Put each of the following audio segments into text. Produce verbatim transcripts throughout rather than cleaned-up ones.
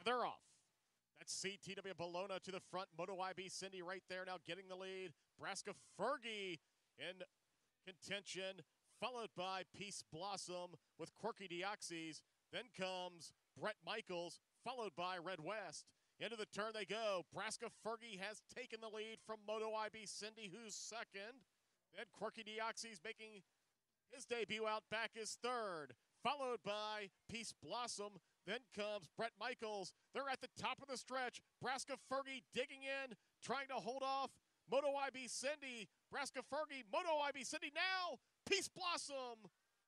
They're off. That's C T W Bologna to the front. Moto I B Cindy right there now getting the lead. Braska Fergie in contention, followed by Peace Blossom with Quirky Deoxys. Then comes Brett Michaels, followed by Red West. Into the turn they go. Braska Fergie has taken the lead from Moto I B Cindy, who's second. Then Quirky Deoxys making his debut out back is third, followed by Peace Blossom. Then comes Brett Michaels. They're at the top of the stretch. Braska Fergie digging in, trying to hold off Moto I B Cindy. Braska Fergie, Moto I B Cindy now. Peace Blossom.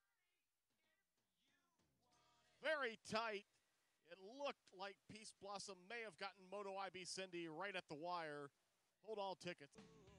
Very tight. It looked like Peace Blossom may have gotten Moto I B Cindy right at the wire. Hold all tickets.